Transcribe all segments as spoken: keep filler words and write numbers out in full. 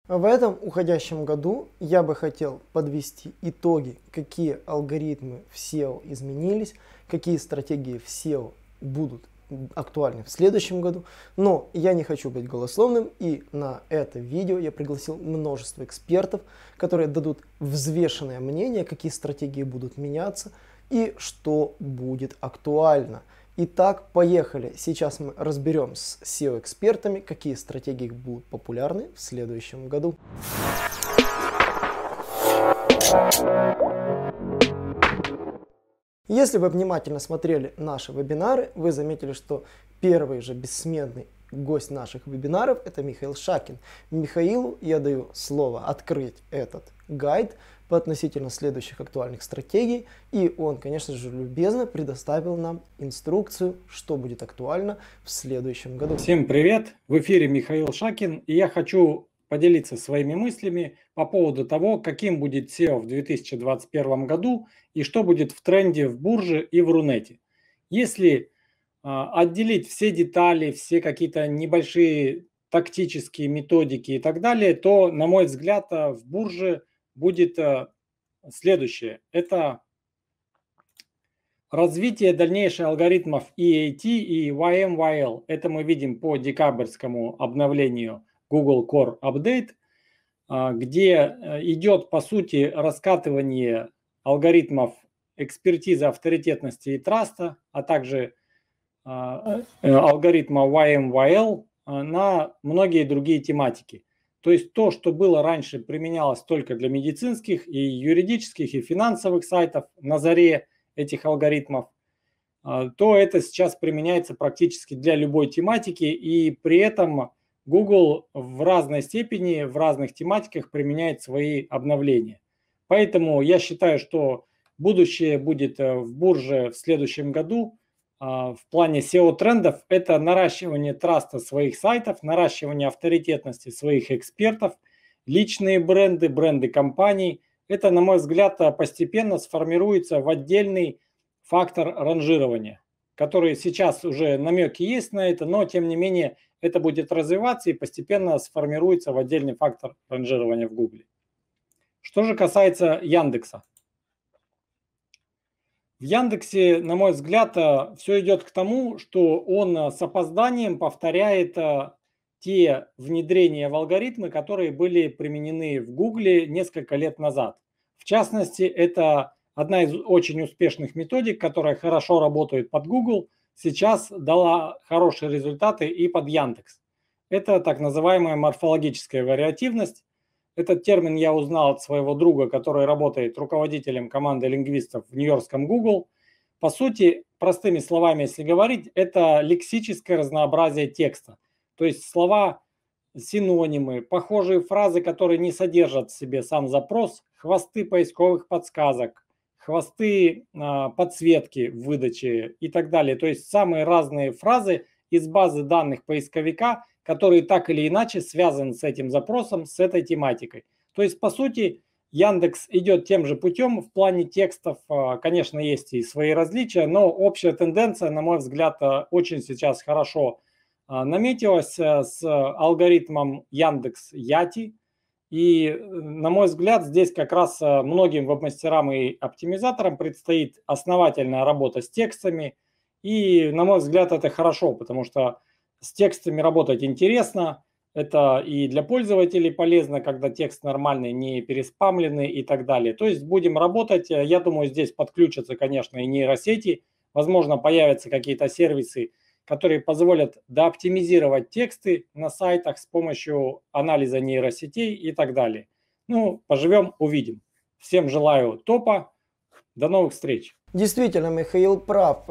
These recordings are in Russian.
В этом уходящем году я бы хотел подвести итоги, какие алгоритмы в сео изменились, какие стратегии в сео будут актуальны в следующем году. Но я не хочу быть голословным, и на это видео я пригласил множество экспертов, которые дадут взвешенное мнение, какие стратегии будут меняться и что будет актуально. Итак, поехали. Сейчас мы разберем с сео-экспертами, какие стратегии будут популярны в следующем году. Если вы внимательно смотрели наши вебинары, вы заметили, что первый же бессменный гость наших вебинаров — это Михаил Шакин. Михаилу я даю слово открыть этот гайд по относительно следующих актуальных стратегий, и он, конечно же, любезно предоставил нам инструкцию, что будет актуально в следующем году. Всем привет! В эфире Михаил Шакин, и я хочу поделиться своими мыслями по поводу того, каким будет сео в две тысячи двадцать первом году и что будет в тренде в бурже и в Рунете. Если а, отделить все детали, все какие-то небольшие тактические методики и так далее, то, на мой взгляд, в бурже будет следующее. Это развитие дальнейших алгоритмов и эй ти и вай эм вай эл. Это мы видим по декабрьскому обновлению Google Core Update, где идет, по сути, раскатывание алгоритмов экспертизы, авторитетности и траста, а также алгоритма вай эм вай эл на многие другие тематики. То есть то, что было раньше, применялось только для медицинских и юридических и финансовых сайтов на заре этих алгоритмов, то это сейчас применяется практически для любой тематики, и при этом Google в разной степени, в разных тематиках применяет свои обновления. Поэтому я считаю, что будущее будет в бурже в следующем году в плане сео-трендов. Это наращивание траста своих сайтов, наращивание авторитетности своих экспертов, личные бренды, бренды компаний. Это, на мой взгляд, постепенно сформируется в отдельный фактор ранжирования, который сейчас уже намеки есть на это, но тем не менее это будет развиваться и постепенно сформируется в отдельный фактор ранжирования в Гугле. Что же касается Яндекса. В Яндексе, на мой взгляд, все идет к тому, что он с опозданием повторяет те внедрения в алгоритмы, которые были применены в Гугле несколько лет назад. В частности, это одна из очень успешных методик, которая хорошо работает под Google, сейчас дала хорошие результаты и под Яндекс. Это так называемая морфологическая вариативность. Этот термин я узнал от своего друга, который работает руководителем команды лингвистов в нью-йоркском Google. По сути, простыми словами, если говорить, это лексическое разнообразие текста. То есть слова, синонимы, похожие фразы, которые не содержат в себе сам запрос, хвосты поисковых подсказок, хвосты э, подсветки в выдаче и так далее. То есть самые разные фразы из базы данных поисковика, которые так или иначе связаны с этим запросом, с этой тематикой. То есть, по сути, Яндекс идет тем же путем в плане текстов. Конечно, есть и свои различия, но общая тенденция, на мой взгляд, очень сейчас хорошо наметилась с алгоритмом Яндекс Яти. И, на мой взгляд, здесь как раз многим веб-мастерам и оптимизаторам предстоит основательная работа с текстами. И, на мой взгляд, это хорошо, потому что с текстами работать интересно, это и для пользователей полезно, когда текст нормальный, не переспамленный и так далее. То есть будем работать, я думаю, здесь подключатся, конечно, и нейросети, возможно, появятся какие-то сервисы, которые позволят дооптимизировать тексты на сайтах с помощью анализа нейросетей и так далее. Ну, поживем, увидим. Всем желаю топа, до новых встреч! Действительно, Михаил прав,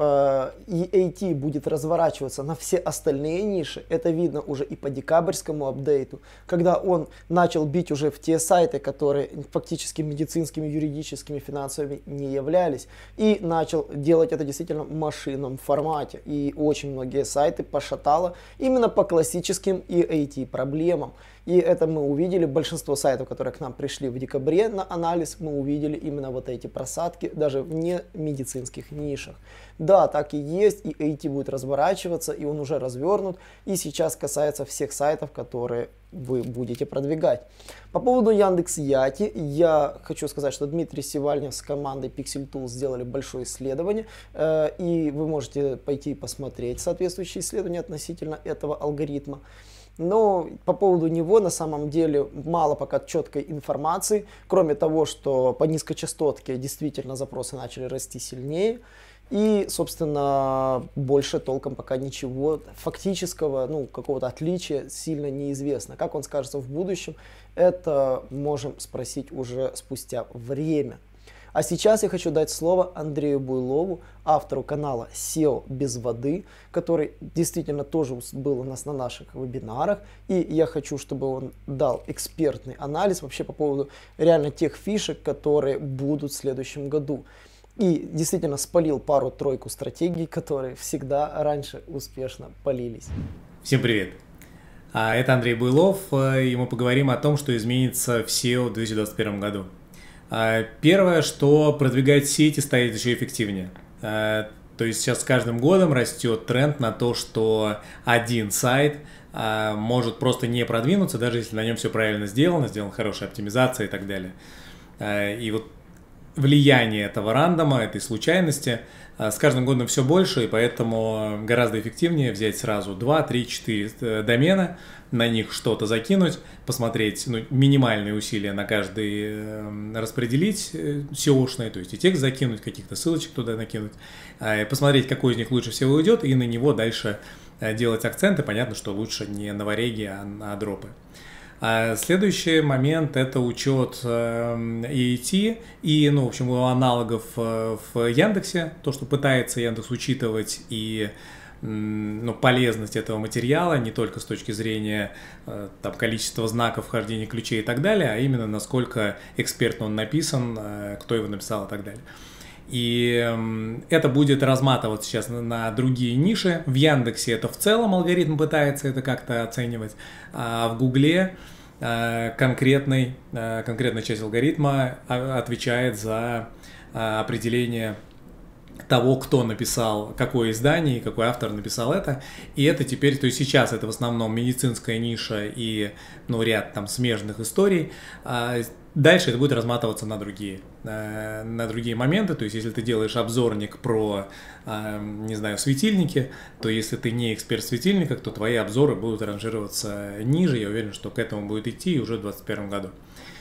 и эй ти будет разворачиваться на все остальные ниши. Это видно уже и по декабрьскому апдейту, когда он начал бить уже в те сайты, которые фактически медицинскими, юридическими, финансовыми не являлись. И начал делать это действительно в машинном формате. И очень многие сайты пошатало именно по классическим и эй ти проблемам. И это мы увидели, большинство сайтов, которые к нам пришли в декабре на анализ, мы увидели именно вот эти просадки, даже вне медицинских нишах. Да, так и есть, и эй ти будет разворачиваться, и он уже развернут, и сейчас касается всех сайтов, которые вы будете продвигать. По поводу Яндекс.Яти, я хочу сказать, что Дмитрий Севальнев с командой Pixel Tools сделали большое исследование, э, и вы можете пойти посмотреть соответствующие исследования относительно этого алгоритма. Но по поводу него на самом деле мало пока четкой информации, кроме того, что по низкочастотке действительно запросы начали расти сильнее. И, собственно, больше толком пока ничего фактического, ну, какого-то отличия сильно неизвестно. Как он скажется в будущем, это можем спросить уже спустя время. А сейчас я хочу дать слово Андрею Буйлову, автору канала сео без воды, который действительно тоже был у нас на наших вебинарах. И я хочу, чтобы он дал экспертный анализ вообще по поводу реально тех фишек, которые будут в следующем году. И действительно спалил пару-тройку стратегий, которые всегда раньше успешно палились. Всем привет! Это Андрей Буйлов, и мы поговорим о том, что изменится в сео в две тысячи двадцать первом году. Первое, что продвигать сети станет еще эффективнее. То есть сейчас с каждым годом растет тренд на то, что один сайт может просто не продвинуться, даже если на нем все правильно сделано, сделана хорошая оптимизация и так далее. И вот влияние этого рандома, этой случайности с каждым годом все больше, и поэтому гораздо эффективнее взять сразу два, три, четыре домена, на них что-то закинуть, посмотреть, ну, минимальные усилия на каждый распределить сеошные, то есть и текст закинуть, каких-то ссылочек туда накинуть, посмотреть, какой из них лучше всего уйдет, и на него дальше делать акценты. Понятно, что лучше не на вареги, а на дропы. А следующий момент – это учет эй ти и, ну, в общем, аналогов в Яндексе, то, что пытается Яндекс учитывать и, ну, полезность этого материала не только с точки зрения там, количества знаков, вхождения ключей и так далее, а именно насколько экспертно он написан, кто его написал и так далее. И это будет разматываться сейчас на, на другие ниши. В Яндексе это в целом алгоритм пытается это как-то оценивать, а в Гугле конкретный, конкретная часть алгоритма отвечает за определение того, кто написал, какое издание и какой автор написал это. И это теперь, то есть сейчас это в основном медицинская ниша и, ну, ряд там смежных историй. Дальше это будет разматываться на другие, на другие моменты. То есть, если ты делаешь обзорник про, не знаю, светильники, то если ты не эксперт в светильниках, то твои обзоры будут ранжироваться ниже. Я уверен, что к этому будет идти уже в две тысячи двадцать первом году.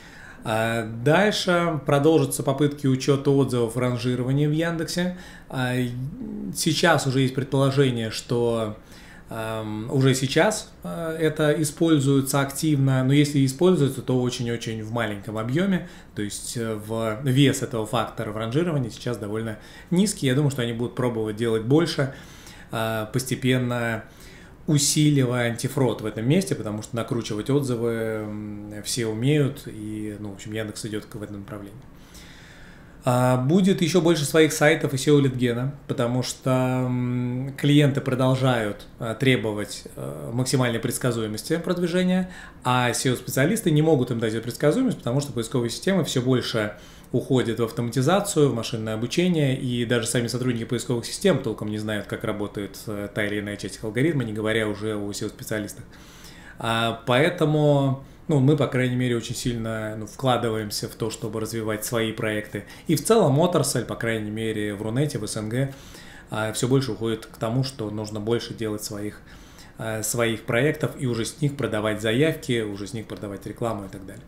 Дальше продолжатся попытки учета отзывов и ранжирования в Яндексе. Сейчас уже есть предположение, что уже сейчас это используется активно, но если используется, то очень-очень в маленьком объеме, то есть в вес этого фактора в ранжировании сейчас довольно низкий. Я думаю, что они будут пробовать делать больше, постепенно усиливая антифрод в этом месте, потому что накручивать отзывы все умеют, и, ну, в общем, Яндекс идет в этом направлении. Будет еще больше своих сайтов и сео-лидгена, потому что клиенты продолжают требовать максимальной предсказуемости продвижения, а сео-специалисты не могут им дать эту предсказуемость, потому что поисковые системы все больше уходят в автоматизацию, в машинное обучение, и даже сами сотрудники поисковых систем толком не знают, как работает та или иная часть алгоритма, не говоря уже о сео-специалистах. Поэтому... Ну, мы, по крайней мере, очень сильно, ну, вкладываемся в то, чтобы развивать свои проекты. И в целом отрасль, по крайней мере, в Рунете, в СНГ, все больше уходит к тому, что нужно больше делать своих, своих проектов и уже с них продавать заявки, уже с них продавать рекламу и так далее.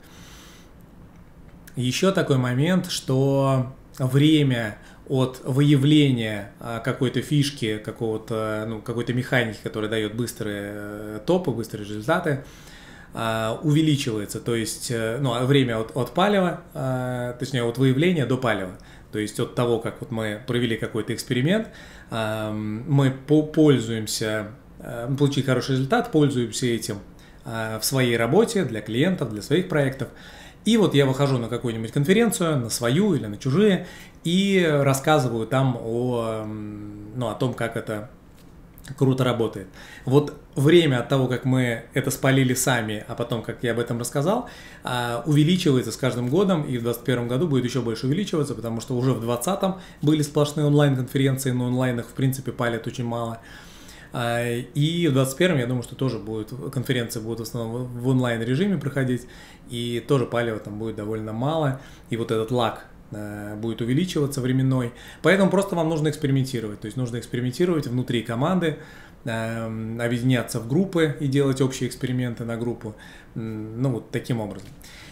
Еще такой момент, что время от выявления какой-то фишки, какого-то, ну, какой-то механики, которая дает быстрые топы, быстрые результаты, увеличивается, то есть, ну, время от, от палева, точнее от выявления до палева, то есть от того, как вот мы провели какой-то эксперимент, мы пользуемся, получили хороший результат, пользуемся этим в своей работе для клиентов, для своих проектов, и вот я выхожу на какую-нибудь конференцию, на свою или на чужие, и рассказываю там о, ну, о том, как это круто работает. Вот время от того, как мы это спалили сами, а потом, как я об этом рассказал, увеличивается с каждым годом, и в двадцать первом году будет еще больше увеличиваться, потому что уже в двадцатом были сплошные онлайн-конференции, но онлайн их, в принципе, палят очень мало. И в двадцать первом, я думаю, что тоже будет, конференции будут в основном в онлайн-режиме проходить, и тоже палева там будет довольно мало, и вот этот лаг будет увеличиваться временной. Поэтому просто вам нужно экспериментировать. То есть нужно экспериментировать внутри команды, э, объединяться в группы и делать общие эксперименты на группу. Ну, вот таким образом.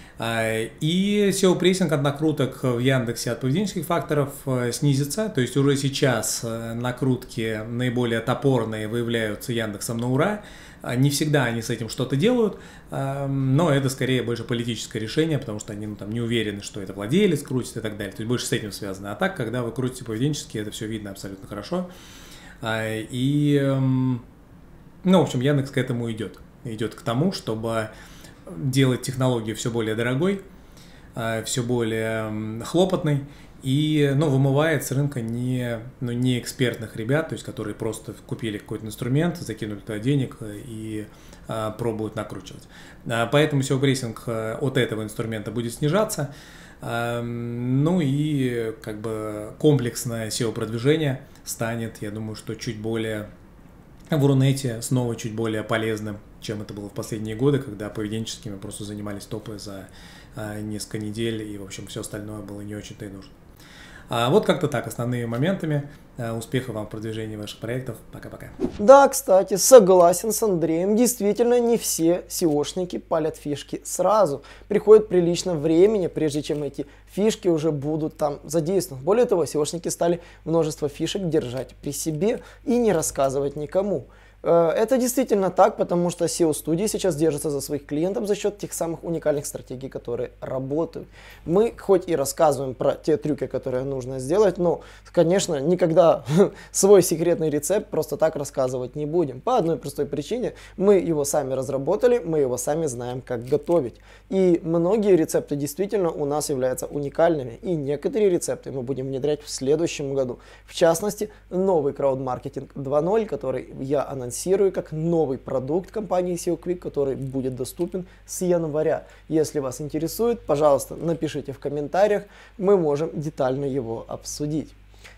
И сео-прессинг от накруток в Яндексе от поведенческих факторов снизится. То есть уже сейчас накрутки наиболее топорные выявляются Яндексом на ура. Не всегда они с этим что-то делают, но это скорее больше политическое решение, потому что они ну, там, не уверены, что это владелец крутит и так далее. То есть больше с этим связано. А так, когда вы крутите поведенчески, это все видно абсолютно хорошо. И, ну, в общем, Яндекс к этому идет. Идет к тому, чтобы делать технологию все более дорогой, все более хлопотной. И, ну, вымывает с рынка не, ну, не экспертных ребят, то есть которые просто купили какой-то инструмент, закинули туда денег и а, пробуют накручивать. А, поэтому сео-прессинг от этого инструмента будет снижаться. А, ну и как бы комплексное сео-продвижение станет, я думаю, что чуть более в Рунете снова чуть более полезным, чем это было в последние годы, когда поведенческими просто занимались топы за а, несколько недель, и, в общем, все остальное было не очень-то и нужно. А вот как-то так, основными моментами. Успехов вам в продвижении ваших проектов. Пока-пока. Да, кстати, согласен с Андреем. Действительно, не все сеошники палят фишки сразу. Приходит прилично времени, прежде чем эти фишки уже будут там задействованы. Более того, сеошники стали множество фишек держать при себе и не рассказывать никому. Это действительно так, потому что сео-студии сейчас держатся за своих клиентов за счет тех самых уникальных стратегий, которые работают. Мы хоть и рассказываем про те трюки, которые нужно сделать, но, конечно, никогда свой секретный рецепт просто так рассказывать не будем. По одной простой причине: мы его сами разработали, мы его сами знаем, как готовить. И многие рецепты действительно у нас являются уникальными, и некоторые рецепты мы будем внедрять в следующем году. В частности, новый крауд-маркетинг два ноль, который я анонсирую как новый продукт компании SEOquick, который будет доступен с января. Если вас интересует, пожалуйста, напишите в комментариях, мы можем детально его обсудить.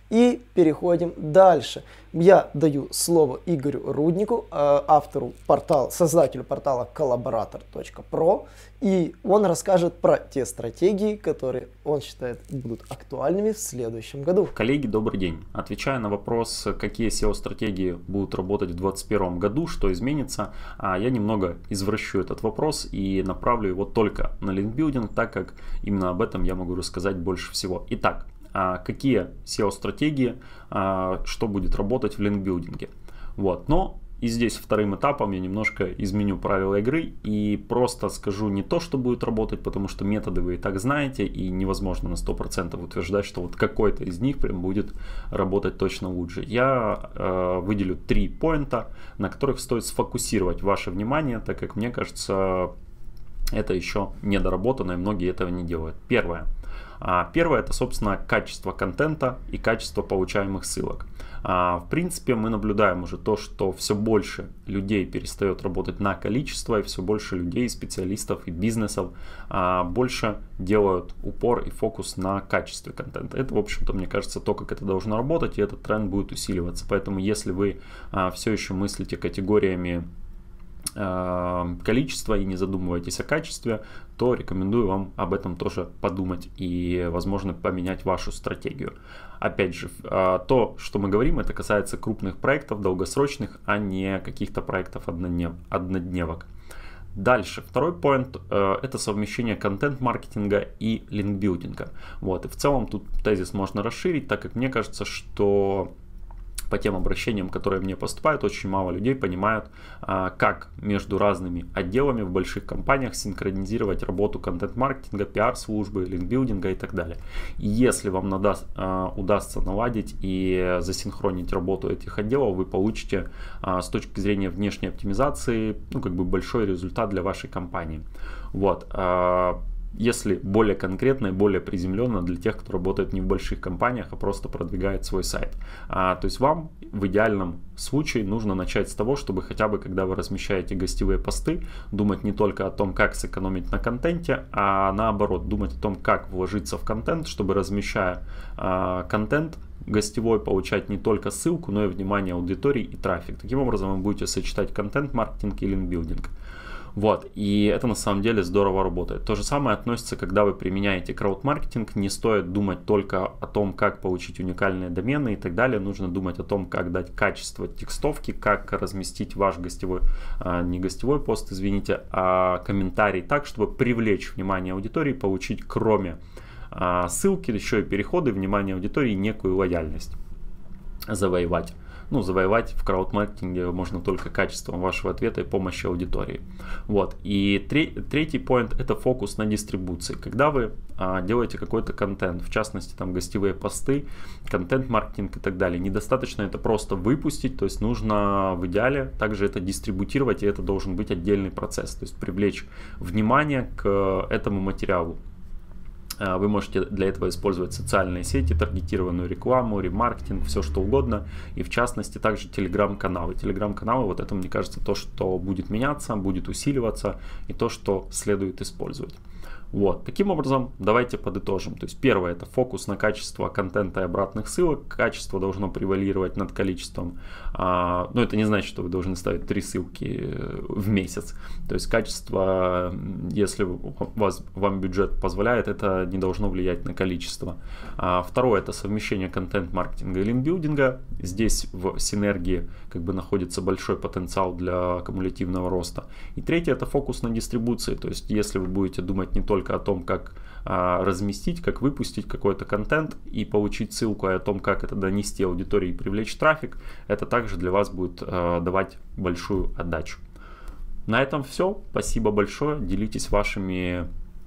И переходим дальше. Я даю слово Игорю Руднику, автору портала, создателю портала коллаборатор точка про, и он расскажет про те стратегии, которые он считает будут актуальными в следующем году. Коллеги, добрый день. Отвечая на вопрос, какие сео-стратегии будут работать в двадцать первом году, что изменится, я немного извращу этот вопрос и направлю его только на линкбилдинг, так как именно об этом я могу рассказать больше всего. Итак, какие сео-стратегии, что будет работать в линкбилдинге. Вот. Но и здесь вторым этапом я немножко изменю правила игры и просто скажу не то, что будет работать, потому что методы вы и так знаете, и невозможно на сто процентов утверждать, что вот какой-то из них прям будет работать точно лучше. Я э, выделю три поинта, на которых стоит сфокусировать ваше внимание, так как мне кажется, это еще недоработано, и многие этого не делают. Первое. Первое — это, собственно, качество контента и качество получаемых ссылок. В принципе, мы наблюдаем уже то, что все больше людей перестает работать на количество, и все больше людей, специалистов и бизнесов больше делают упор и фокус на качестве контента. Это, в общем-то, мне кажется, то, как это должно работать, и этот тренд будет усиливаться. Поэтому, если вы все еще мыслите категориями количество и не задумываетесь о качестве, то рекомендую вам об этом тоже подумать и, возможно, поменять вашу стратегию. Опять же, то, что мы говорим, это касается крупных проектов, долгосрочных, а не каких-то проектов одноднев, однодневок. Дальше, второй поинт – это совмещение контент-маркетинга и линкбилдинга. Вот, и в целом тут тезис можно расширить, так как мне кажется, что по тем обращениям, которые мне поступают, очень мало людей понимают, как между разными отделами в больших компаниях синхронизировать работу контент-маркетинга, пиар-службы, линкбилдинга и так далее. И если вам надаст, удастся наладить и засинхронить работу этих отделов, вы получите с точки зрения внешней оптимизации, ну, как бы большой результат для вашей компании. Вот. если более конкретно и более приземленно для тех, кто работает не в больших компаниях, а просто продвигает свой сайт. А, то есть вам в идеальном случае нужно начать с того, чтобы хотя бы, когда вы размещаете гостевые посты, думать не только о том, как сэкономить на контенте, а наоборот, думать о том, как вложиться в контент, чтобы, размещая а, контент гостевой, получать не только ссылку, но и внимание аудитории и трафик. Таким образом, вы будете сочетать контент-маркетинг и линкбилдинг. Вот, и это на самом деле здорово работает. То же самое относится, когда вы применяете крауд-маркетинг. Не стоит думать только о том, как получить уникальные домены и так далее. Нужно думать о том, как дать качество текстовки, как разместить ваш гостевой, а, не гостевой пост, извините, а комментарий так, чтобы привлечь внимание аудитории, получить кроме а, ссылки, еще и переходы, внимание аудитории, некую лояльность завоевать. Ну, завоевать в крауд-маркетинге можно только качеством вашего ответа и помощи аудитории. Вот. И третий поинт — это фокус на дистрибуции. Когда вы а, делаете какой-то контент, в частности, там гостевые посты, контент-маркетинг и так далее, недостаточно это просто выпустить, то есть нужно в идеале также это дистрибутировать, и это должен быть отдельный процесс, то есть привлечь внимание к этому материалу. Вы можете для этого использовать социальные сети, таргетированную рекламу, ремаркетинг, все что угодно. И в частности также телеграм-каналы. Телеграм-каналы, вот это, мне кажется, то, что будет меняться, будет усиливаться и то, что следует использовать. Вот. Таким образом, давайте подытожим. То есть первое — это фокус на качество контента и обратных ссылок. Качество должно превалировать над количеством. А, но это не значит, что вы должны ставить три ссылки в месяц. То есть качество, если у вас, вам бюджет позволяет, это не должно влиять на количество. А, второе — это совмещение контент-маркетинга и линкбилдинга. Здесь в синергии как бы находится большой потенциал для кумулятивного роста. И третье — это фокус на дистрибуции. То есть если вы будете думать не только о том, как а, разместить, как выпустить какой-то контент и получить ссылку, а о том, как это донести аудитории и привлечь трафик, это также для вас будет а, давать большую отдачу. На этом все. Спасибо большое. Делитесь вашими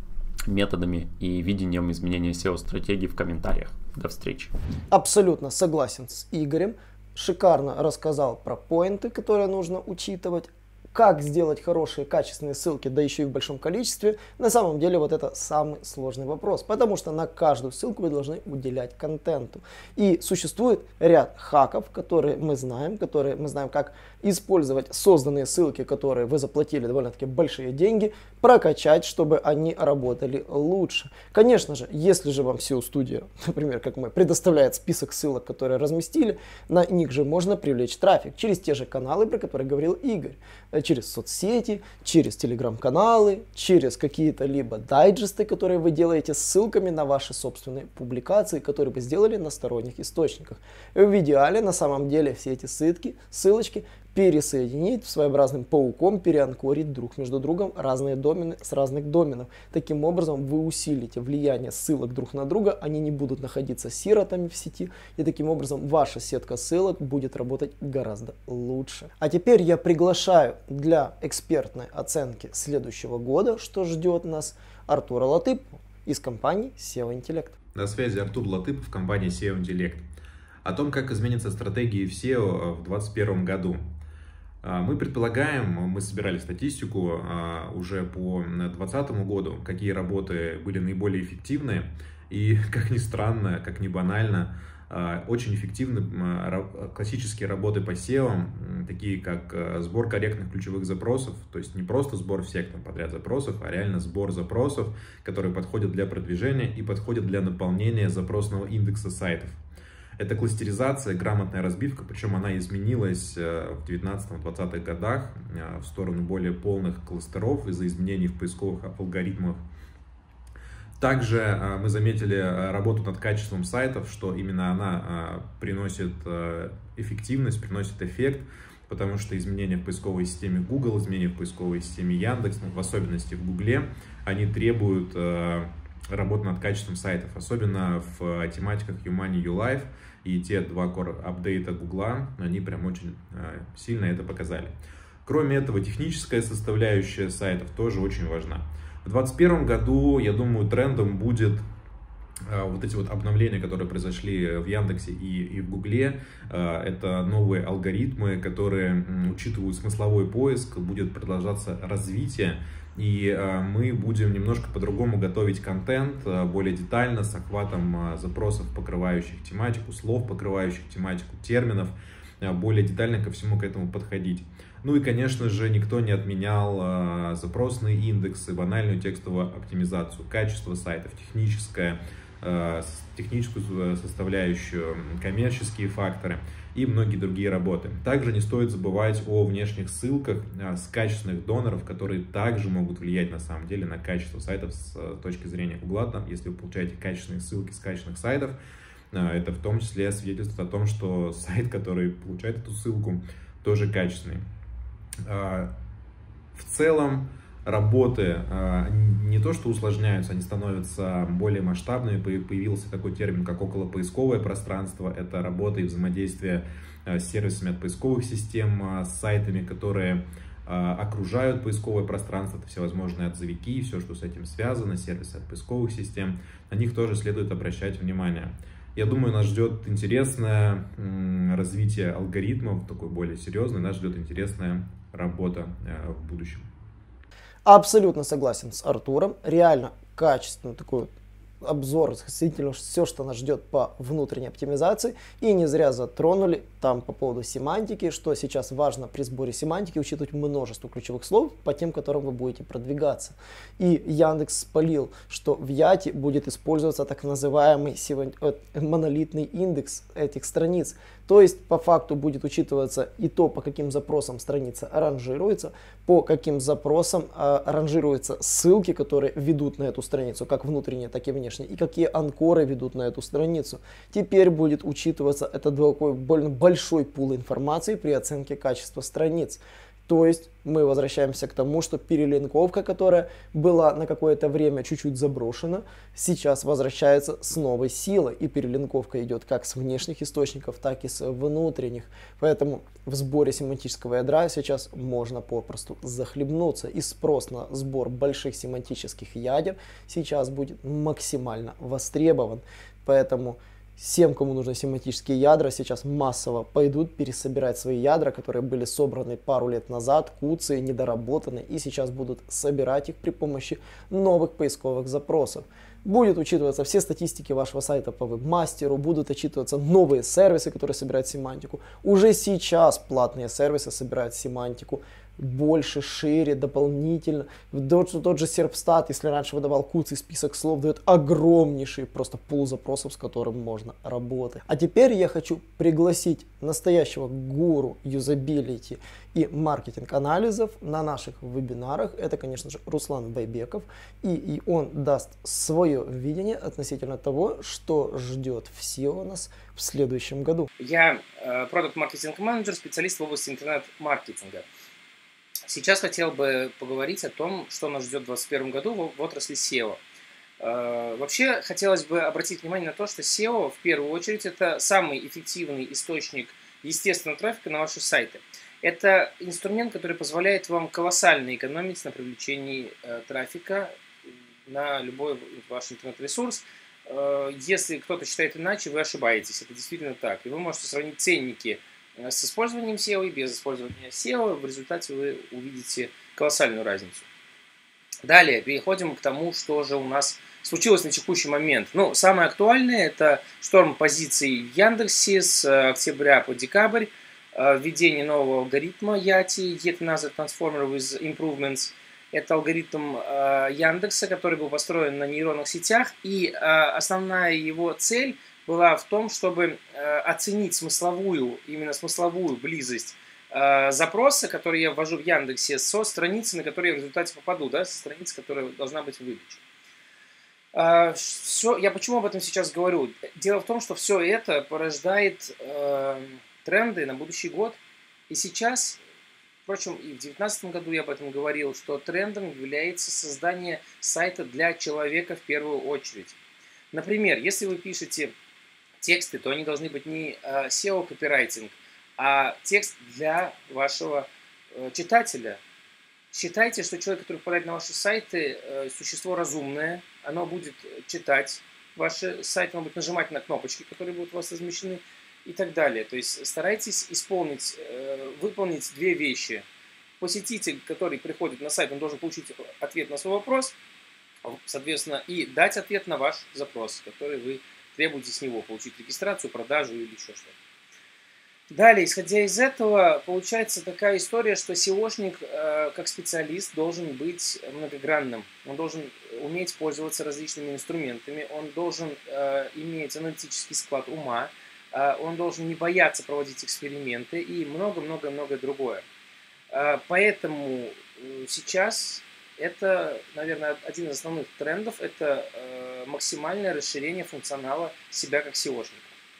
методами и видением изменения сео-стратегии в комментариях. До встречи. Абсолютно согласен с Игорем. Шикарно рассказал про поинты, которые нужно учитывать. Как сделать хорошие, качественные ссылки, да еще и в большом количестве, на самом деле вот это самый сложный вопрос, потому что на каждую ссылку вы должны уделять контенту. И существует ряд хаков, которые мы знаем, которые мы знаем, как использовать созданные ссылки, которые вы заплатили довольно-таки большие деньги, прокачать, чтобы они работали лучше. Конечно же, если же вам сео студия, например, как мы, предоставляет список ссылок, которые разместили, на них же можно привлечь трафик через те же каналы, про которые говорил Игорь. Через соцсети, через телеграм-каналы, через какие-то либо дайджесты, которые вы делаете с ссылками на ваши собственные публикации, которые вы сделали на сторонних источниках. И в идеале на самом деле все эти ссылки, ссылочки пересоединить своеобразным пауком, переанкорить друг между другом разные домены с разных доменов. Таким образом вы усилите влияние ссылок друг на друга, они не будут находиться сиротами в сети, и таким образом ваша сетка ссылок будет работать гораздо лучше. А теперь я приглашаю для экспертной оценки следующего года, что ждет нас, Артура Латыпова из компании сео Intellect. На связи Артур Латыпов, компания сео Intellect. О том, как изменятся стратегии в сео в две тысячи двадцать первом году. Мы предполагаем, мы собирали статистику уже по две тысячи двадцатому году, какие работы были наиболее эффективны. И, как ни странно, как ни банально, очень эффективны классические работы по сео, такие как сбор корректных ключевых запросов, то есть не просто сбор всех там подряд запросов, а реально сбор запросов, которые подходят для продвижения и подходят для наполнения запросного индекса сайтов. Это кластеризация, грамотная разбивка, причем она изменилась в девятнадцатом-двадцатых годах в сторону более полных кластеров из-за изменений в поисковых алгоритмах. Также мы заметили работу над качеством сайтов, что именно она приносит эффективность, приносит эффект, потому что изменения в поисковой системе Google, изменения в поисковой системе Яндекс, в особенности в Гугле, они требуют работы над качеством сайтов, особенно в тематиках YouMoney, YouLife, и те два core апдейта Гугла, они прям очень сильно это показали. Кроме этого, техническая составляющая сайтов тоже очень важна. В две тысячи двадцать первом году, я думаю, трендом будет вот эти вот обновления, которые произошли в Яндексе и, и в Гугле. Это новые алгоритмы, которые учитывают смысловой поиск, будет продолжаться развитие И мы будем немножко по-другому готовить контент, более детально, с охватом запросов, покрывающих тематику, слов, покрывающих тематику, терминов, более детально ко всему к этому подходить. Ну и, конечно же, никто не отменял запросные индексы, банальную текстовую оптимизацию, качество сайтов, техническое, техническую составляющую, коммерческие факторы и многие другие работы. Также не стоит забывать о внешних ссылках с качественных доноров, которые также могут влиять на самом деле на качество сайтов с точки зрения Гугла. Там, если вы получаете качественные ссылки с качественных сайтов, это в том числе свидетельствует о том, что сайт, который получает эту ссылку, тоже качественный. В целом, работы не то что усложняются, они становятся более масштабными. Появился такой термин, как околопоисковое пространство. Это работа и взаимодействие с сервисами от поисковых систем, с сайтами, которые окружают поисковое пространство. Это всевозможные отзывики, все, что с этим связано, сервисы от поисковых систем. На них тоже следует обращать внимание. Я думаю, нас ждет интересное развитие алгоритмов, такой более серьезный, нас ждет интересная работа в будущем. Абсолютно согласен с Артуром. Реально качественный такой обзор, действительно все, что нас ждет по внутренней оптимизации. И не зря затронули там по поводу семантики, что сейчас важно при сборе семантики учитывать множество ключевых слов по тем, которым вы будете продвигаться. И Яндекс спалил, что в Яте будет использоваться так называемый монолитный индекс этих страниц. То есть по факту будет учитываться и то, по каким запросам страница ранжируется, по каким запросам а, ранжируются ссылки, которые ведут на эту страницу, как внутренние, так и внешние, и какие анкоры ведут на эту страницу. Теперь будет учитываться этот такой большой пул информации при оценке качества страниц. То есть мы возвращаемся к тому, что перелинковка, которая была на какое-то время чуть-чуть заброшена, сейчас возвращается с новой силой. И перелинковка идет как с внешних источников, так и с внутренних. Поэтому в сборе семантического ядра сейчас можно попросту захлебнуться. И спрос на сбор больших семантических ядер сейчас будет максимально востребован. Поэтому всем, кому нужны семантические ядра, сейчас массово пойдут пересобирать свои ядра, которые были собраны пару лет назад, куцые, недоработанные, и сейчас будут собирать их при помощи новых поисковых запросов. Будет учитываться все статистики вашего сайта по вебмастеру, будут учитываться новые сервисы, которые собирают семантику. Уже сейчас платные сервисы собирают семантику больше, шире, дополнительно. Тот, тот же Serpstat, если раньше выдавал куцый список слов, дает огромнейший просто пул запросов, с которым можно работать. А теперь я хочу пригласить настоящего гуру юзабилити и маркетинг-анализов на наших вебинарах. Это, конечно же, Руслан Байбеков. И, и он даст свое видение относительно того, что ждет в сео нас в следующем году. Я продакт-маркетинг-менеджер, специалист в области интернет-маркетинга. Сейчас хотел бы поговорить о том, что нас ждет в две тысячи двадцать первом году в отрасли сео. Вообще, хотелось бы обратить внимание на то, что сео, в первую очередь, это самый эффективный источник естественного трафика на ваши сайты. Это инструмент, который позволяет вам колоссально экономить на привлечении трафика на любой ваш интернет-ресурс. Если кто-то считает иначе, вы ошибаетесь. Это действительно так. И вы можете сравнить ценники с использованием сео и без использования сео. В результате вы увидите колоссальную разницу. Далее переходим к тому, что же у нас случилось на текущий момент. Ну, самое актуальное — это шторм позиций в Яндексе с октября по декабрь, введение нового алгоритма Yati, Yet Another Transformer with Improvements. Это алгоритм Яндекса, который был построен на нейронных сетях, и основная его цель была в том, чтобы оценить смысловую, именно смысловую близость запроса, который я ввожу в Яндексе, со страницы, на которую я в результате попаду, да, со страницы, которая должна быть в выдаче. Все, я почему об этом сейчас говорю? Дело в том, что все это порождает э, тренды на будущий год. И сейчас, впрочем, и в две тысячи девятнадцатом году я об этом говорил, что трендом является создание сайта для человека в первую очередь. Например, если вы пишете тексты, то они должны быть не сео-копирайтинг, а текст для вашего э, читателя. Считайте, что человек, который попадает на ваши сайты, э, существо разумное, оно будет читать ваши сайты, оно будет нажимать на кнопочки, которые будут у вас размещены, и так далее. То есть старайтесь исполнить, э, выполнить две вещи. посетитель, который приходит на сайт, он должен получить ответ на свой вопрос, соответственно, и дать ответ на ваш запрос, который вы требуете с него, получить регистрацию, продажу или еще что-то. Далее, исходя из этого, получается такая история, что сеошник э, как специалист должен быть многогранным. Он должен уметь пользоваться различными инструментами, он должен э, иметь аналитический склад ума, э, он должен не бояться проводить эксперименты и много-много-много другое. Э, поэтому сейчас это, наверное, один из основных трендов, это э, максимальное расширение функционала себя как сеошника.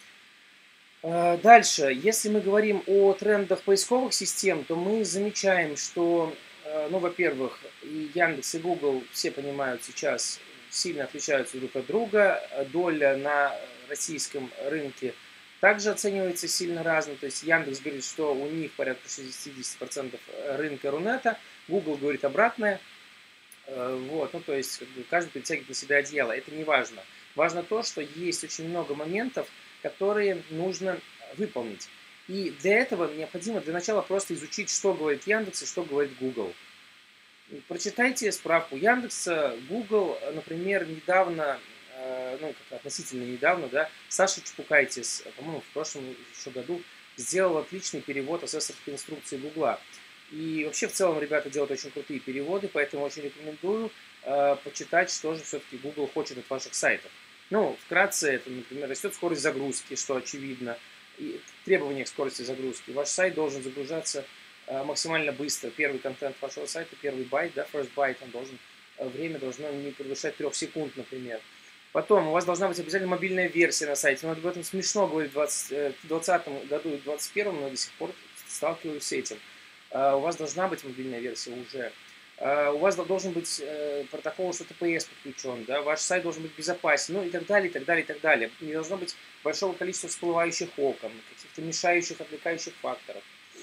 Дальше, если мы говорим о трендах поисковых систем, то мы замечаем, что, ну, во-первых, и Яндекс, и Google, все понимают, сейчас сильно отличаются друг от друга. Доля на российском рынке также оценивается сильно разно. То есть Яндекс говорит, что у них порядка шестьдесят процентов рынка Рунета, Google говорит обратное. Вот, ну, то есть как бы, каждый притягивает на себя одеяло. Это не важно. Важно то, что есть очень много моментов, которые нужно выполнить. И для этого необходимо для начала просто изучить, что говорит Яндекс и что говорит Google. Прочитайте справку Яндекса, Google, например, недавно, ну, как относительно недавно, да, Саша Чепукайтис, по-моему, в прошлом еще году сделал отличный перевод асессорской инструкции Гугла. И вообще, в целом, ребята делают очень крутые переводы, поэтому очень рекомендую э, почитать, что же все-таки Google хочет от ваших сайтов. Ну, вкратце, это, например, растет скорость загрузки, что очевидно, и требования к скорости загрузки. Ваш сайт должен загружаться э, максимально быстро. Первый контент вашего сайта, первый байт, да, first byte, он должен, э, время должно не превышать трех секунд, например. Потом, у вас должна быть обязательно мобильная версия на сайте. Но об этом смешно говорить в двадцатом году и в двадцать первом, но до сих пор сталкиваюсь с этим. Uh, у вас должна быть мобильная версия уже. Uh, у вас должен быть uh, протокол, что ти пи эс подключен, да? Ваш сайт должен быть безопасен, ну и так далее, и так далее, и так далее. Не должно быть большого количества всплывающих окон, каких-то мешающих, отвлекающих факторов.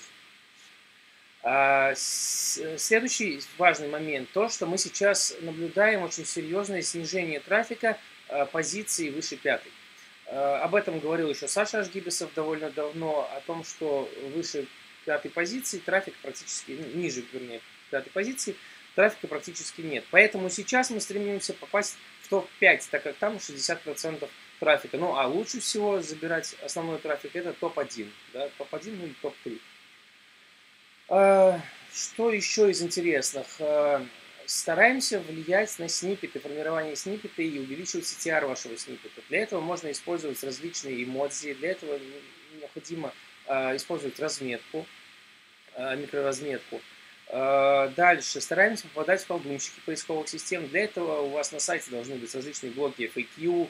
Uh, следующий важный момент, то, что мы сейчас наблюдаем очень серьезное снижение трафика uh, позиций выше пятой. Uh, об этом говорил еще Саша Ашгибисов довольно давно, о том, что выше пятой позиции трафик практически, ну, ниже, вернее, пятой позиции трафика практически нет. Поэтому сейчас мы стремимся попасть в топ пять, так как там шестьдесят процентов трафика. Ну, а лучше всего забирать основной трафик это топ один, да, топ один, ну и топ три. А, что еще из интересных? А, стараемся влиять на сниппеты, формирование сниппета и увеличивать си ти ар вашего сниппета. Для этого можно использовать различные эмодзи, для этого необходимо использовать разметку, микроразметку. Дальше стараемся попадать в колдунчики поисковых систем. Для этого у вас на сайте должны быть различные блоки эф эй кью,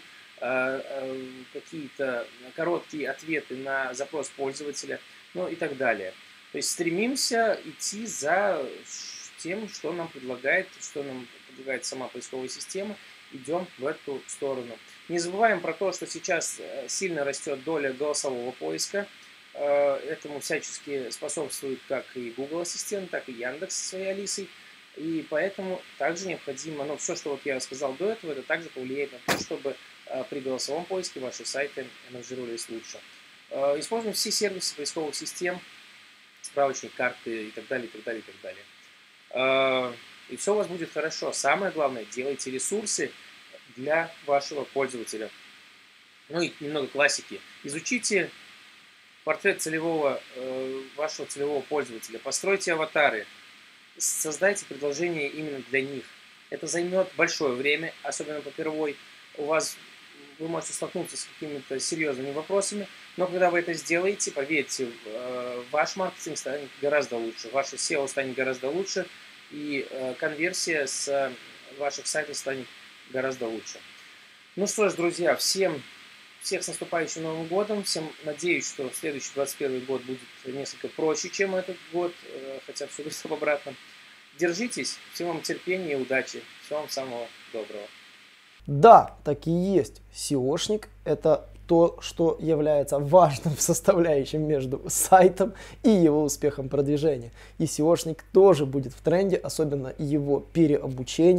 какие-то короткие ответы на запрос пользователя, ну и так далее. То есть стремимся идти за тем, что нам предлагает, что нам предлагает сама поисковая система. Идем в эту сторону. Не забываем про то, что сейчас сильно растет доля голосового поиска. Этому всячески способствует как и Google Ассистент, так и Яндекс со своей Алисой. И поэтому также необходимо, ну, все, что вот я рассказал до этого, это также повлияет на то, чтобы при голосовом поиске ваши сайты ранжировались лучше. Используем все сервисы поисковых систем, справочник, карты и так далее, и так далее, и так далее. И все у вас будет хорошо. Самое главное, делайте ресурсы для вашего пользователя. Ну и немного классики. Изучите портрет целевого, э, вашего целевого пользователя, постройте аватары, создайте предложение именно для них. Это займет большое время, особенно попервой. У вас, вы можете столкнуться с какими-то серьезными вопросами, но когда вы это сделаете, поверьте, э, ваш маркетинг станет гораздо лучше, ваше сео станет гораздо лучше, и э, конверсия с ваших сайтов станет гораздо лучше. Ну что ж, друзья, всем Всех с наступающим Новым годом. Всем надеюсь, что следующий двадцать первый год будет несколько проще, чем этот год, хотя все говорится об обратном. Держитесь, всем вам терпения и удачи. Всего вам самого доброго. Да, так и есть. сеошник – это то, что является важным составляющим между сайтом и его успехом продвижения. И сеошник тоже будет в тренде, особенно его переобучение.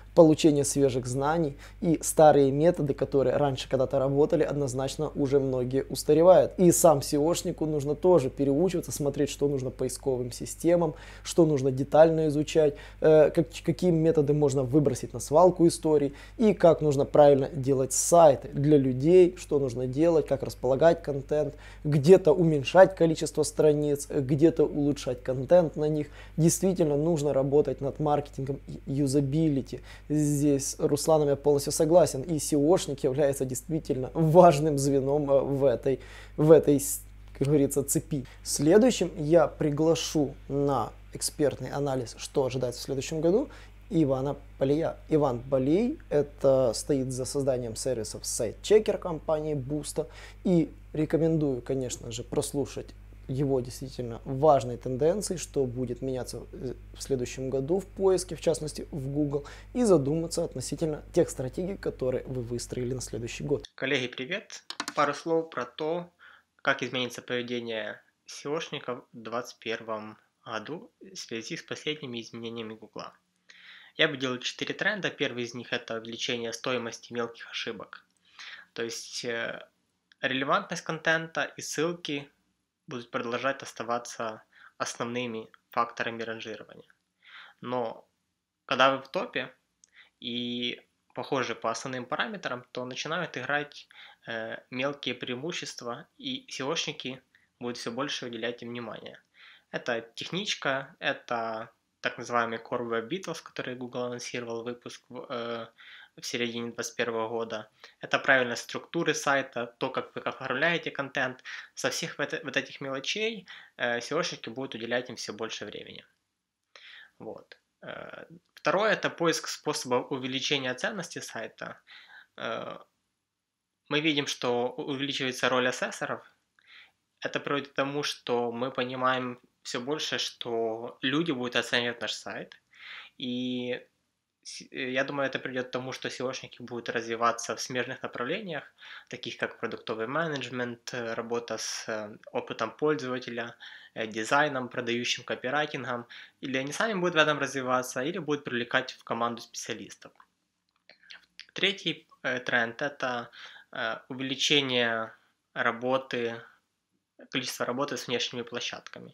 получение свежих знаний, и старые методы, которые раньше когда-то работали, однозначно уже многие устаревают. И сам сеошнику нужно тоже переучиваться, смотреть, что нужно поисковым системам, что нужно детально изучать, э, как, какие методы можно выбросить на свалку историй, и как нужно правильно делать сайты для людей, что нужно делать, как располагать контент, где-то уменьшать количество страниц, где-то улучшать контент на них. Действительно нужно работать над маркетингом и юзабилити. Здесь с Русланом я полностью согласен, и сеошник является действительно важным звеном в этой, в этой, как говорится, цепи. Следующим я приглашу на экспертный анализ, что ожидается в следующем году, Ивана Балея. Иван Балей это стоит за созданием сервисов SiteChecker компании Boosta, и рекомендую, конечно же, прослушать его действительно важной тенденции, что будет меняться в следующем году в поиске, в частности в Google, и задуматься относительно тех стратегий, которые вы выстроили на следующий год. Коллеги, привет! Пару слов про то, как изменится поведение сеошников в двадцать первом году в связи с последними изменениями Google. Я бы делал четыре тренда. Первый из них это увеличение стоимости мелких ошибок. То есть э, релевантность контента и ссылки будут продолжать оставаться основными факторами ранжирования. Но когда вы в топе и похожи по основным параметрам, то начинают играть э, мелкие преимущества, и сеошники будут все больше уделять им внимание. Это техничка, это так называемый Core Web Vitals, который Google анонсировал выпуск в, э, в середине двадцать первого года. Это правильность структуры сайта, то, как вы оформляете контент. Со всех вот, вот этих мелочей э, сеошники будут уделять им все больше времени. Вот. Э, второе – это поиск способов увеличения ценности сайта. Э, мы видим, что увеличивается роль ассессоров. Это приводит к тому, что мы понимаем все больше, что люди будут оценивать наш сайт. И я думаю, это придет к тому, что сеошники будут развиваться в смежных направлениях, таких как продуктовый менеджмент, работа с опытом пользователя, дизайном, продающим копирайтингом. Или они сами будут в этом развиваться, или будут привлекать в команду специалистов. Третий тренд – это увеличение работы, количество работы с внешними площадками.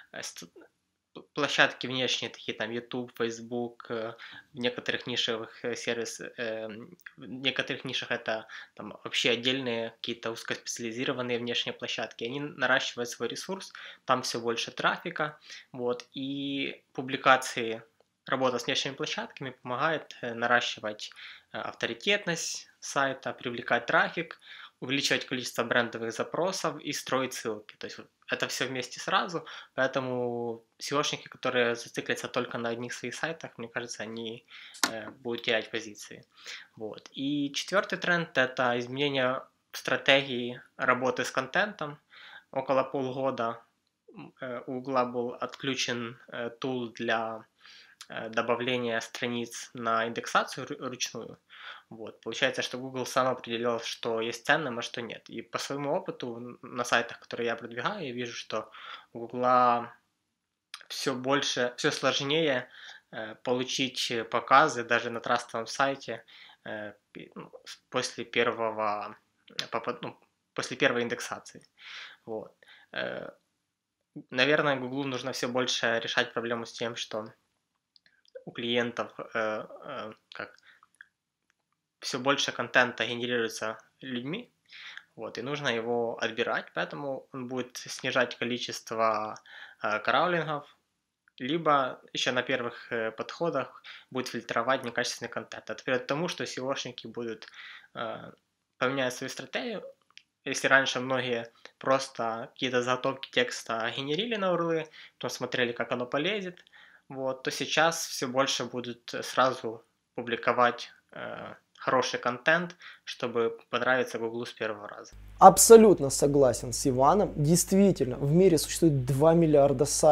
Площадки внешние, такие там YouTube, Facebook, в некоторых нишевых сервисах, в некоторых нишах это там вообще отдельные какие-то узкоспециализированные внешние площадки. Они наращивают свой ресурс, там все больше трафика, вот, и публикации, работа с внешними площадками помогает наращивать авторитетность сайта, привлекать трафик, увеличивать количество брендовых запросов и строить ссылки. То есть это все вместе сразу, поэтому сеошники, которые зациклятся только на одних своих сайтах, мне кажется, они э, будут терять позиции. Вот. И четвертый тренд – это изменение стратегии работы с контентом. Около полгода э, у Google был отключен э, тул для э, добавления страниц на индексацию ручную. Вот. Получается, что Google сам определил, что есть ценным, а что нет. И по своему опыту на сайтах, которые я продвигаю, я вижу, что у Google все больше, все сложнее э, получить показы даже на трастовом сайте э, после первого, ну, после первой индексации. Вот. Э, наверное, Google нужно все больше решать проблему с тем, что у клиентов э, э, как все больше контента генерируется людьми, вот, и нужно его отбирать, поэтому он будет снижать количество э, краулингов, либо еще на первых э, подходах будет фильтровать некачественный контент. Это приведет к тому, что сеошники будут э, поменять свою стратегию. Если раньше многие просто какие-то заготовки текста генерили на урлы, потом смотрели, как оно полезет, вот, то сейчас все больше будут сразу публиковать э, хороший контент, чтобы понравиться Google с первого раза. Абсолютно согласен с Иваном. Действительно, в мире существует два миллиарда сайтов.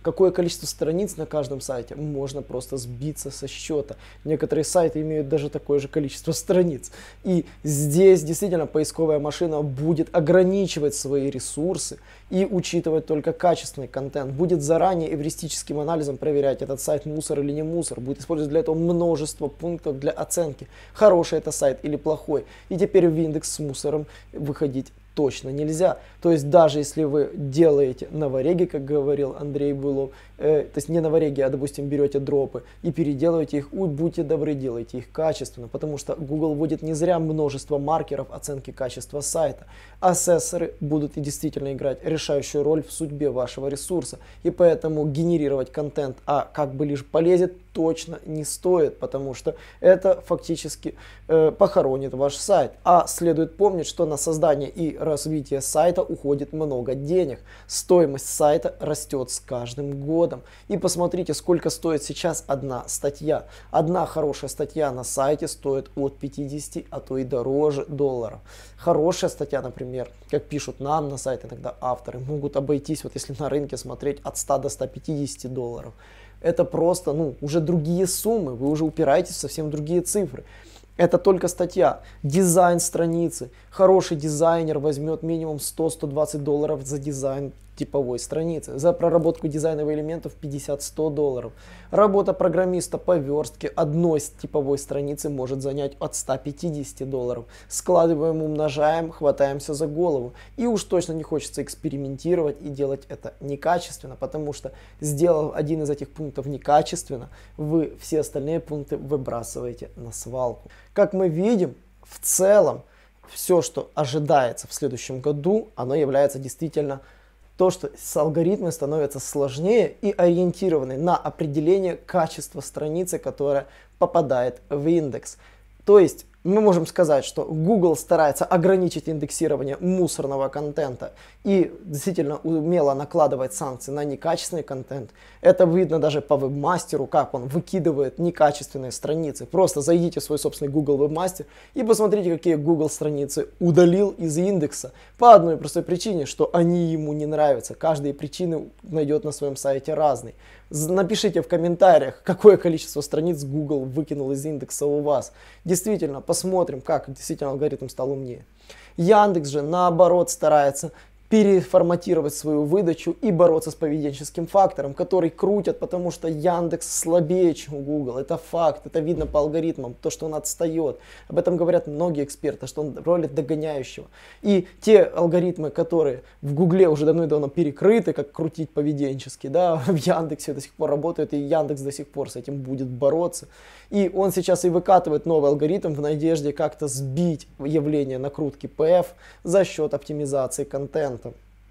какое количество страниц на каждом сайте, можно просто сбиться со счета. Некоторые сайты имеют даже такое же количество страниц. И здесь действительно поисковая машина будет ограничивать свои ресурсы и учитывать только качественный контент. Будет заранее эвристическим анализом проверять, этот сайт мусор или не мусор. Будет использовать для этого множество пунктов для оценки, хороший это сайт или плохой. И теперь в индекс с мусором выходить точно нельзя. То есть даже если вы делаете новореги, как говорил Андрей Былов, э, то есть не новореги, а допустим берете дропы и переделываете их, уй, будьте добры, делайте их качественно, потому что Google вводит не зря множество маркеров оценки качества сайта. Ассессоры будут и действительно играть решающую роль в судьбе вашего ресурса, и поэтому генерировать контент, а как бы лишь полезет, точно не стоит, потому что это фактически э, похоронит ваш сайт. А следует помнить, что на создание и развитие сайта уходит много денег. Стоимость сайта растет с каждым годом. И посмотрите, сколько стоит сейчас одна статья. Одна хорошая статья на сайте стоит от пятидесяти, а то и дороже долларов. Хорошая статья, например, как пишут нам на сайте иногда авторы, могут обойтись, вот если на рынке смотреть, от ста до ста пятидесяти долларов. Это просто, ну, уже другие суммы, вы уже упираетесь в совсем другие цифры. Это только статья. Дизайн страницы. Хороший дизайнер возьмет минимум сто — сто двадцать долларов за дизайн типовой страницы. За проработку дизайновых элементов пятьдесят — сто долларов. Работа программиста по верстке одной типовой страницы может занять от ста пятидесяти долларов. Складываем, умножаем, хватаемся за голову. И уж точно не хочется экспериментировать и делать это некачественно, потому что, сделав один из этих пунктов некачественно, вы все остальные пункты выбрасываете на свалку. Как мы видим, в целом, все, что ожидается в следующем году, оно является действительно то, что с алгоритмами становятся сложнее и ориентированы на определение качества страницы, которая попадает в индекс. То есть мы можем сказать, что Google старается ограничить индексирование мусорного контента и действительно умело накладывать санкции на некачественный контент. Это видно даже по вебмастеру, как он выкидывает некачественные страницы. Просто зайдите в свой собственный Google вебмастер и посмотрите, какие Google страницы удалил из индекса. По одной простой причине, что они ему не нравятся. Каждая причина найдет на своем сайте разный. Напишите в комментариях, какое количество страниц Google выкинул из индекса у вас. Действительно, посмотрим, как действительно алгоритм стал умнее. Яндекс же наоборот старается переформатировать свою выдачу и бороться с поведенческим фактором, который крутят, потому что Яндекс слабее, чем Google. Это факт, это видно по алгоритмам, то, что он отстает. Об этом говорят многие эксперты, что он ролит догоняющего. И те алгоритмы, которые в Гугле уже давно и давно перекрыты, как крутить поведенчески, да, в Яндексе до сих пор работают, и Яндекс до сих пор с этим будет бороться. И он сейчас и выкатывает новый алгоритм в надежде как-то сбить явление накрутки пи эф за счет оптимизации контента.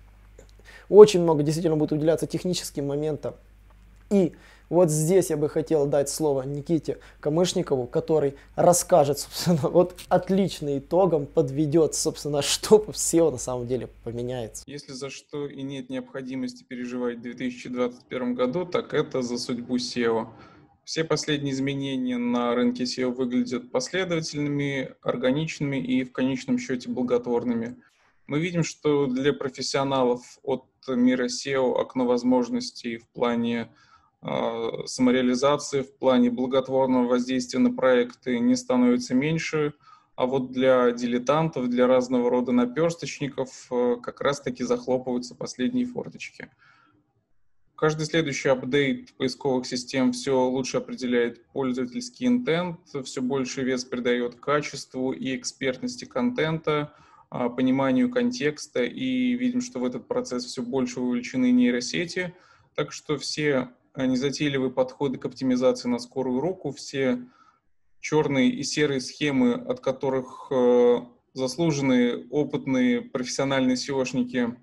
Очень много действительно будет уделяться техническим моментам. И вот здесь я бы хотел дать слово Никите Камышникову, который расскажет, собственно, вот отличным итогом подведет, собственно, что в сео на самом деле поменяется. Если за что и нет необходимости переживать в две тысячи двадцать первом году, так это за судьбу сео. Все последние изменения на рынке сео выглядят последовательными, органичными и в конечном счете благотворными. Мы видим, что для профессионалов от мира сео окно возможностей в плане э, самореализации, в плане благотворного воздействия на проекты не становится меньше, а вот для дилетантов, для разного рода наперсточников э, как раз-таки захлопываются последние форточки. Каждый следующий апдейт поисковых систем все лучше определяет пользовательский интент, все больше вес придает качеству и экспертности контента, пониманию контекста, и видим, что в этот процесс все больше вовлечены нейросети. Так что все незатейливые подходы к оптимизации на скорую руку, все черные и серые схемы, от которых заслуженные, опытные, профессиональные сеошники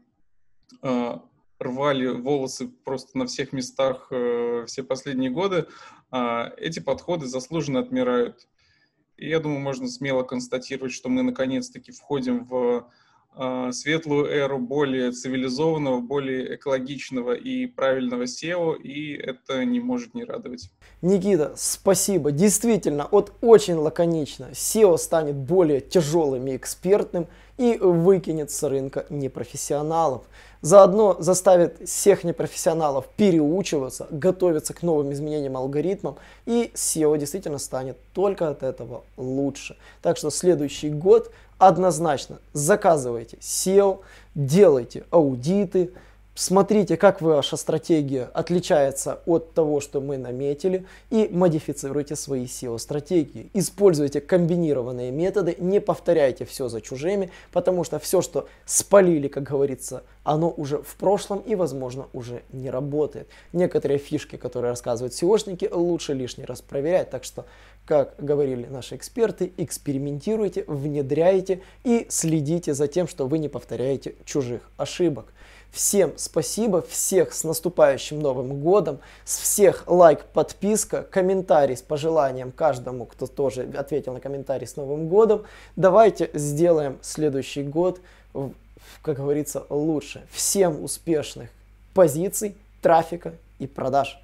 рвали волосы просто на всех местах э, все последние годы, э, эти подходы заслуженно отмирают. И я думаю, можно смело констатировать, что мы наконец-таки входим в светлую эру более цивилизованного, более экологичного и правильного сео, и это не может не радовать. Никита, спасибо. Действительно, вот очень лаконично. сео станет более тяжелым и экспертным и выкинет с рынка непрофессионалов. Заодно заставит всех непрофессионалов переучиваться, готовиться к новым изменениям алгоритмам, и сео действительно станет только от этого лучше. Так что следующий год однозначно заказывайте сео, делайте аудиты, смотрите, как ваша стратегия отличается от того, что мы наметили, и модифицируйте свои сео-стратегии. Используйте комбинированные методы, не повторяйте все за чужими, потому что все, что спалили, как говорится, оно уже в прошлом и, возможно, уже не работает. Некоторые фишки, которые рассказывают сеошники, лучше лишний раз проверять. Так что, как говорили наши эксперты, экспериментируйте, внедряйте и следите за тем, что вы не повторяете чужих ошибок. Всем спасибо, всех с наступающим Новым годом, с всех лайк, подписка, комментарий с пожеланием каждому, кто тоже ответил на комментарий с Новым годом. Давайте сделаем следующий год, как говорится, лучше. Всем успешных позиций, трафика и продаж.